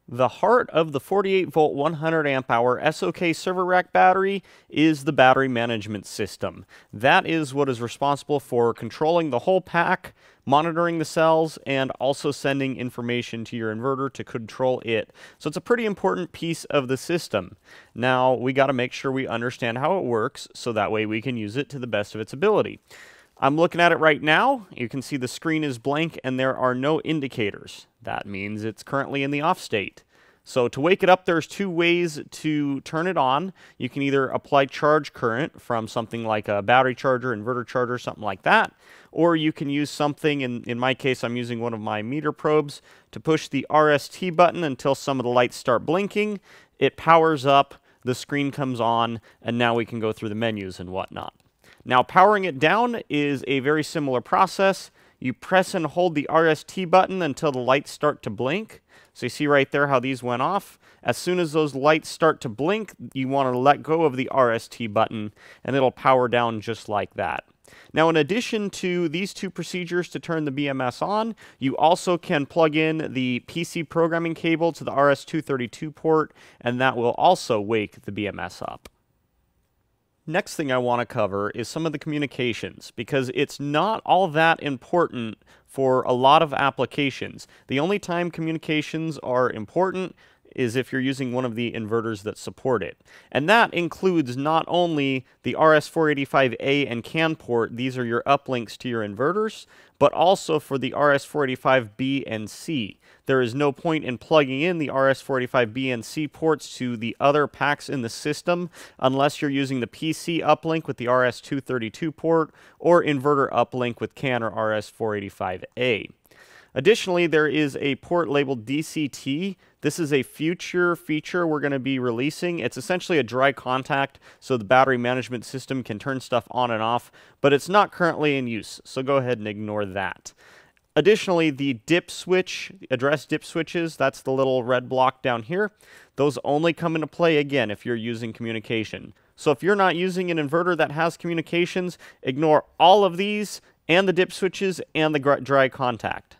The heart of the 48-volt 100 amp hour SOK server rack battery is the battery management system. That is what is responsible for controlling the whole pack, monitoring the cells, and also sending information to your inverter to control it. So it's a pretty important piece of the system. Now, we got to make sure we understand how it works so that way we can use it to the best of its ability. I'm looking at it right now. You can see the screen is blank and there are no indicators. That means it's currently in the off state. So to wake it up, there's two ways to turn it on. You can either apply charge current from something like a battery charger, inverter charger, something like that, or you can use something, in my case, I'm using one of my meter probes, to push the RST button until some of the lights start blinking. It powers up, the screen comes on, and now we can go through the menus and whatnot. Now, powering it down is a very similar process. You press and hold the RST button until the lights start to blink. So you see right there how these went off. As soon as those lights start to blink, you want to let go of the RST button, and it'll power down just like that. Now, in addition to these two procedures to turn the BMS on, you also can plug in the PC programming cable to the RS-232 port, and that will also wake the BMS up. Next thing I want to cover is some of the communications, because it's not all that important for a lot of applications. The only time communications are important is if you're using one of the inverters that support it. And that includes not only the RS485A and CAN port, these are your uplinks to your inverters, but also for the RS485B and C. There is no point in plugging in the RS485B and C ports to the other packs in the system unless you're using the PC uplink with the RS232 port or inverter uplink with CAN or RS485A. Additionally, there is a port labeled DCT. This is a future feature we're going to be releasing. It's essentially a dry contact, so the battery management system can turn stuff on and off, but it's not currently in use, so go ahead and ignore that. Additionally, the dip switch, address dip switches, that's the little red block down here, those only come into play again if you're using communication. So if you're not using an inverter that has communications, ignore all of these and the dip switches and the dry contact.